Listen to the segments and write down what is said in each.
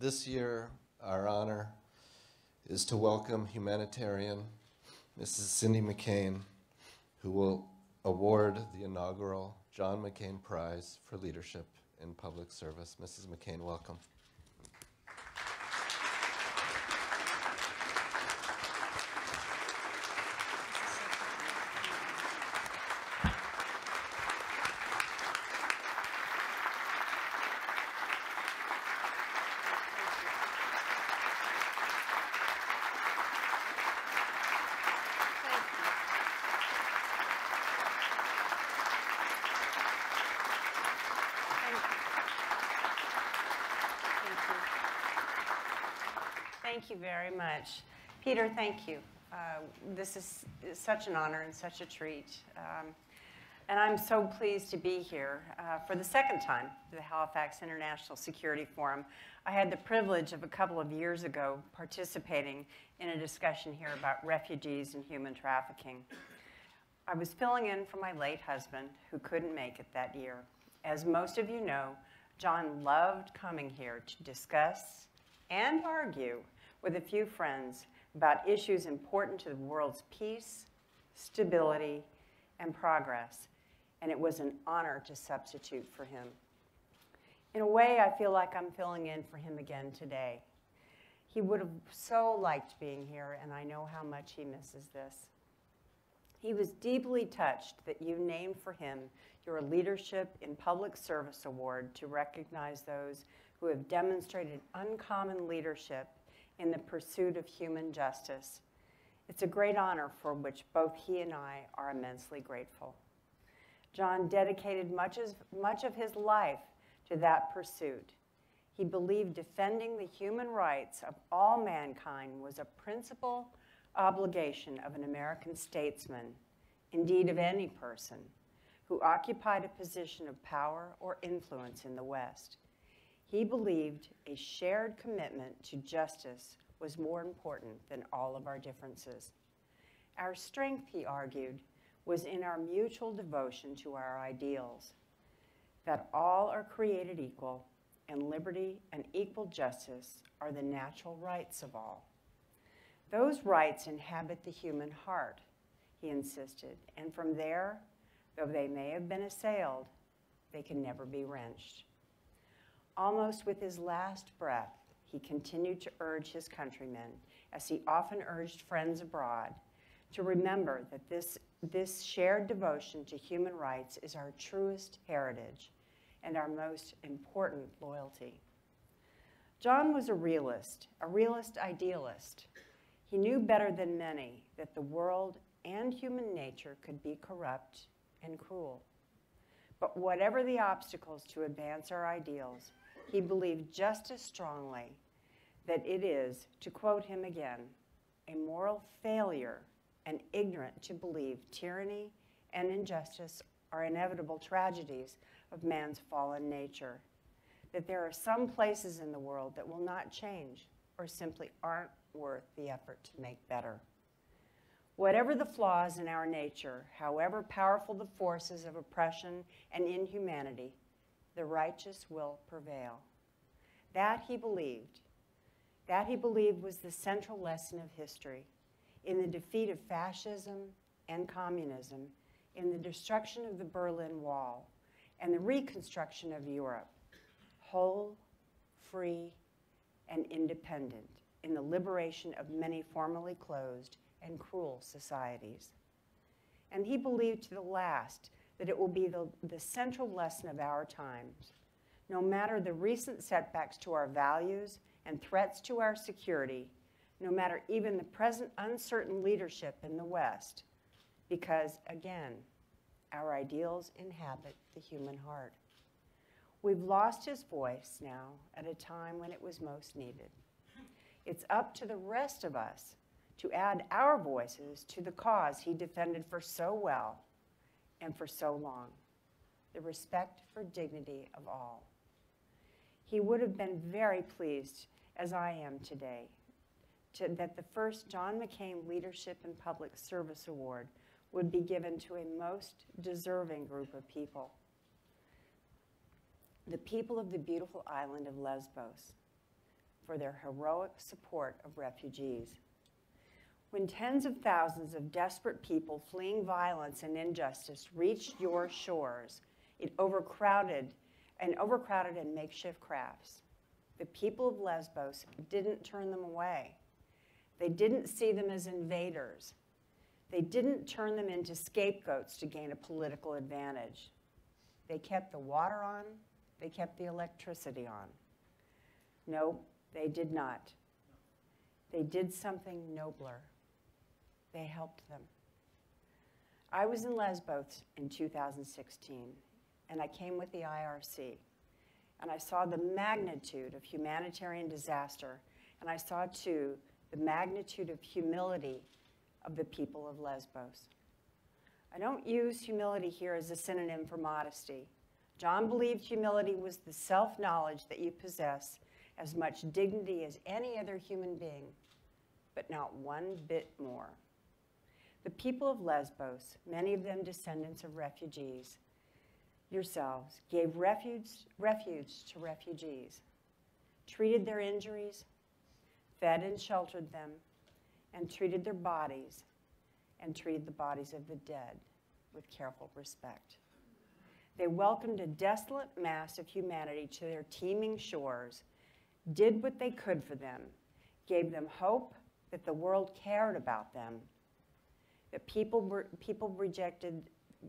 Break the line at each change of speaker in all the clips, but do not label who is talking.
this year, our honor is to welcome humanitarian Mrs. Cindy McCain, who will award the inaugural John McCain Prize for Leadership in Public Service. Mrs. McCain, welcome.
Thank you very much. Peter, thank you. This is such an honor and such a treat. And I'm so pleased to be here for the second time at the Halifax International Security Forum. I had the privilege of a couple of years ago participating in a discussion here about refugees and human trafficking. I was filling in for my late husband, who couldn't make it that year. As most of you know, John loved coming here to discuss and argue with a few friends about issues important to the world's peace, stability, and progress, and it was an honor to substitute for him. In a way, I feel like I'm filling in for him again today. He would have so liked being here, and I know how much he misses this. He was deeply touched that you named for him your Leadership in Public Service Award to recognize those who have demonstrated uncommon leadership in the pursuit of human justice. It's a great honor for which both he and I are immensely grateful. John dedicated much of his life to that pursuit. He believed defending the human rights of all mankind was a principal obligation of an American statesman, indeed of any person, who occupied a position of power or influence in the West. He believed a shared commitment to justice was more important than all of our differences. Our strength, he argued, was in our mutual devotion to our ideals, that all are created equal, and liberty and equal justice are the natural rights of all. Those rights inhabit the human heart, he insisted, and from there, though they may have been assailed, they can never be wrenched. Almost with his last breath, he continued to urge his countrymen, as he often urged friends abroad, to remember that this shared devotion to human rights is our truest heritage and our most important loyalty. John was a realist idealist. He knew better than many that the world and human nature could be corrupt and cruel. But whatever the obstacles to advance our ideals, he believed just as strongly that it is, to quote him again, a moral failure and ignorant to believe tyranny and injustice are inevitable tragedies of man's fallen nature, that there are some places in the world that will not change or simply aren't worth the effort to make better. Whatever the flaws in our nature, however powerful the forces of oppression and inhumanity, the righteous will prevail. That he believed was the central lesson of history in the defeat of fascism and communism, in the destruction of the Berlin Wall, and the reconstruction of Europe, whole, free, and independent, in the liberation of many formerly closed and cruel societies. And he believed to the last that it will be the central lesson of our times. No matter the recent setbacks to our values and threats to our security, no matter even the present uncertain leadership in the West, because, again, our ideals inhabit the human heart. We've lost his voice now at a time when it was most needed. It's up to the rest of us to add our voices to the cause he defended for so well and for so long, the respect for dignity of all. He would have been very pleased, as I am today, that the first John McCain Leadership in Public Service Award would be given to a most deserving group of people. The people of the beautiful island of Lesbos. for their heroic support of refugees. When tens of thousands of desperate people fleeing violence and injustice reached your shores, it overcrowded and makeshift crafts. The people of Lesbos didn't turn them away. They didn't see them as invaders. They didn't turn them into scapegoats to gain a political advantage. They kept the water on. They kept the electricity on. No, they did not. They did something nobler. They helped them. I was in Lesbos in 2016, and I came with the IRC, and I saw the magnitude of humanitarian disaster, and I saw, too, the magnitude of humility of the people of Lesbos. I don't use humility here as a synonym for modesty. John believed humility was the self-knowledge that you possess as much dignity as any other human being, but not one bit more. The people of Lesbos, many of them descendants of refugees, yourselves, gave refuge to refugees, treated their injuries, fed and sheltered them, and treated their bodies and treated the bodies of the dead with careful respect. They welcomed a desolate mass of humanity to their teeming shores, did what they could for them, gave them hope that the world cared about them, that people were rejected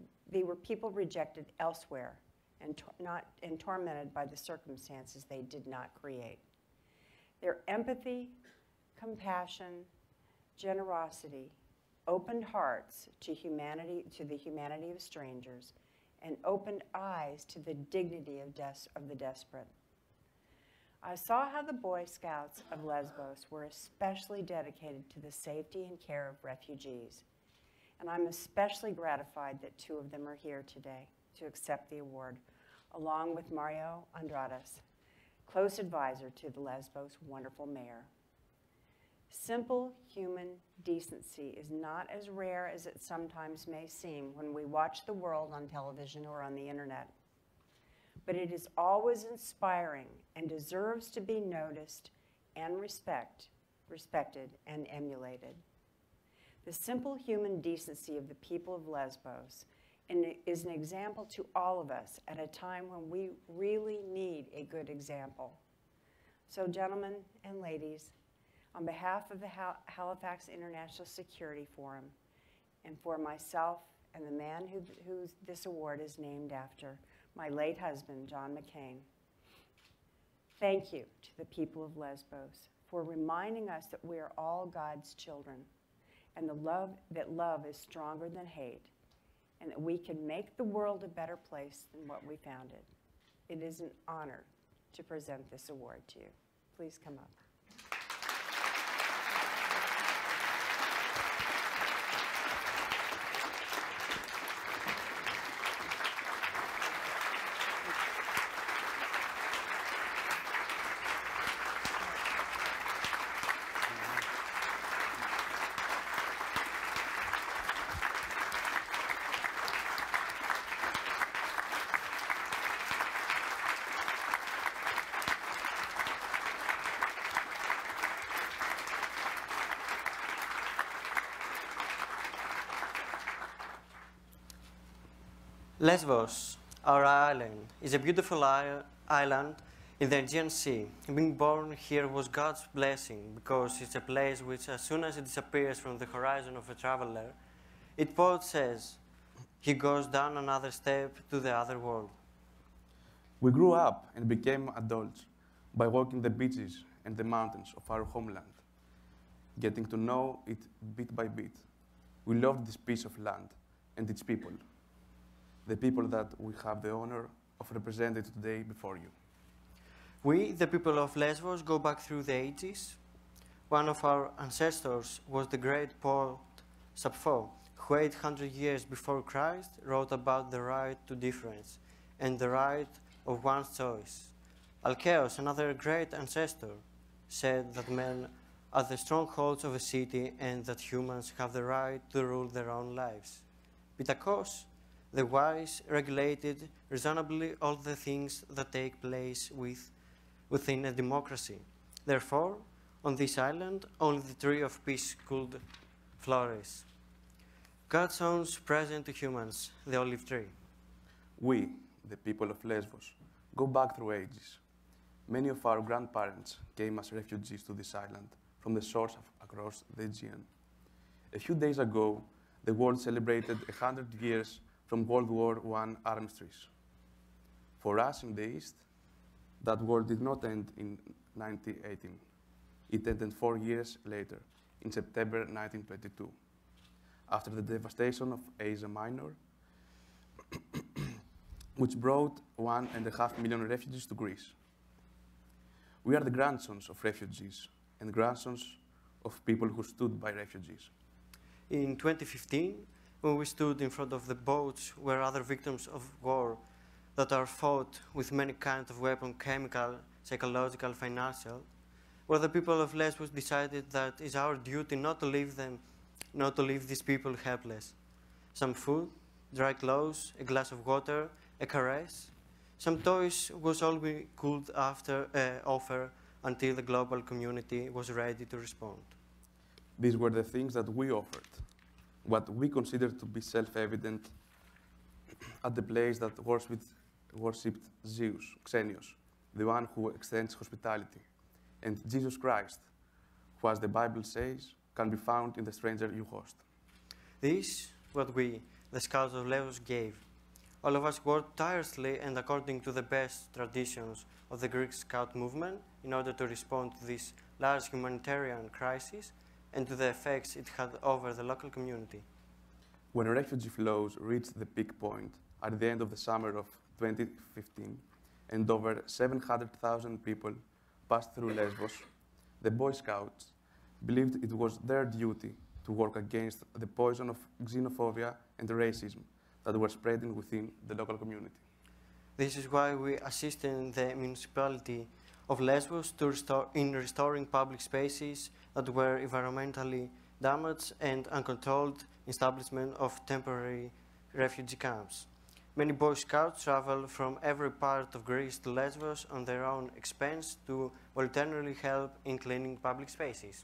elsewhere and tormented by the circumstances they did not create. Their empathy, compassion, generosity, opened hearts to humanity, to the humanity of strangers, and opened eyes to the dignity of the desperate. I saw how the Boy Scouts of Lesbos were especially dedicated to the safety and care of refugees. And I'm especially gratified that two of them are here today to accept the award, along with Mario Andradas, close advisor to the Lesbos' wonderful mayor. Simple human decency is not as rare as it sometimes may seem when we watch the world on television or on the internet. But it is always inspiring and deserves to be noticed and respected and emulated. The simple human decency of the people of Lesbos is an example to all of us at a time when we really need a good example. So, gentlemen and ladies, on behalf of the Halifax International Security Forum, and for myself and the man who this award is named after, my late husband, John McCain, thank you to the people of Lesbos for reminding us that we are all God's children, and that love is stronger than hate, and that we can make the world a better place than what we found it. It is an honor to present this award to you. Please come up.
Lesbos, our island, is a beautiful island in the Aegean Sea. Being born here was God's blessing because it's a place which, as soon as it disappears from the horizon of a traveler, its poet says, he goes down another step to the other world.
We grew up and became adults by walking the beaches and the mountains of our homeland, getting to know it bit by bit. We loved this piece of land and its people, the people that we have the honor of representing today before you.
We, the people of Lesbos, go back through the ages. One of our ancestors was the great poet Sappho, who 800 years before Christ wrote about the right to difference and the right of one's choice. Alcaeus, another great ancestor, said that men are the strongholds of a city and that humans have the right to rule their own lives. Pittacus, the wise, regulated reasonably all the things that take place within a democracy. Therefore, on this island, only the tree of peace could flourish. God's own present to humans, the olive tree.
We, the people of Lesbos, go back through ages. Many of our grandparents came as refugees to this island from the shores across the Aegean. A few days ago, the world celebrated 100 years from World War I armistice. For us in the East, that war did not end in 1918. It ended 4 years later, in September 1922, after the devastation of Asia Minor, which brought 1.5 million refugees to Greece. We are the grandsons of refugees and grandsons of people who stood by refugees.
In 2015, when we stood in front of the boats where other victims of war that are fought with many kinds of weapons, chemical, psychological, financial, where the people of Lesbos decided that it's our duty not to leave these people helpless. Some food, dry clothes, a glass of water, a caress. Some toys was all we could offer until the global community was ready to respond.
These were the things that we offered, what we considered to be self-evident at the place that worshipped Zeus, Xenios, the one who extends hospitality, and Jesus Christ, who, as the Bible says, can be found in the stranger you host.
This, what we, the Scouts of Lesbos, gave. All of us worked tirelessly and according to the best traditions of the Greek Scout movement in order to respond to this large humanitarian crisis and to the effects it had over the local community.
When refugee flows reached the peak point at the end of the summer of 2015, and over 700,000 people passed through Lesbos, the Boy Scouts believed it was their duty to work against the poison of xenophobia and racism that were spreading within the local community.
This is why we assisted the municipality of Lesbos in restoring public spaces that were environmentally damaged and uncontrolled establishment of temporary refugee camps. Many Boy Scouts travel from every part of Greece to Lesbos on their own expense to voluntarily help in cleaning public spaces.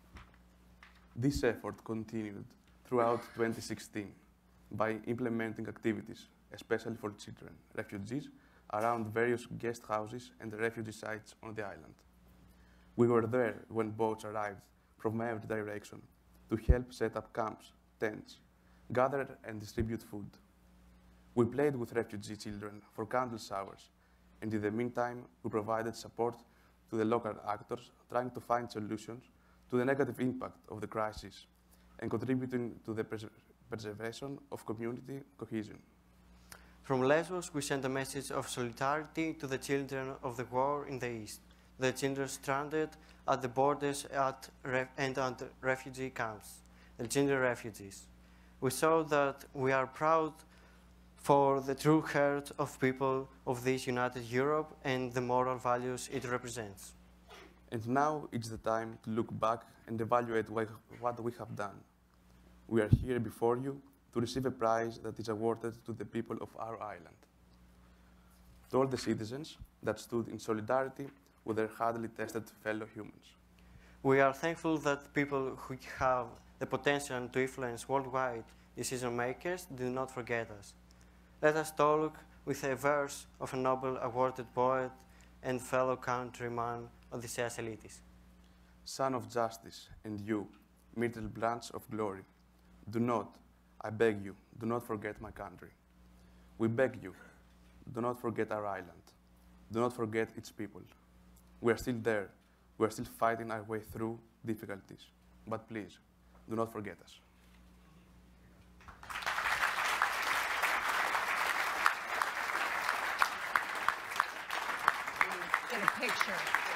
This effort continued throughout 2016 by implementing activities, especially for children, refugees, around various guest houses and refugee sites on the island. We were there when boats arrived from every direction to help set up camps, tents, gather and distribute food. We played with refugee children for countless hours, and in the meantime, we provided support to the local actors trying to find solutions to the negative impact of the crisis and contributing to the preservation of community cohesion.
From Lesbos, we sent a message of solidarity to the children of the war in the East, the children stranded at the borders and at refugee camps, the children refugees. We saw that we are proud for the true heart of people of this united Europe and the moral values it represents.
And now it's the time to look back and evaluate what we have done. We are here before you to receive a prize that is awarded to the people of our island. To all the citizens that stood in solidarity with their hardly tested fellow humans.
We are thankful that people who have the potential to influence worldwide decision makers do not forget us. Let us talk with a verse of a Nobel awarded poet and fellow countryman Odysseus Elitis.
Son of justice, and you, myrtle branch of glory, do not, I beg you, do not forget my country. We beg you, do not forget our island. Do not forget its people. We are still there. We are still fighting our way through difficulties. But please, do not forget us.
Get a picture.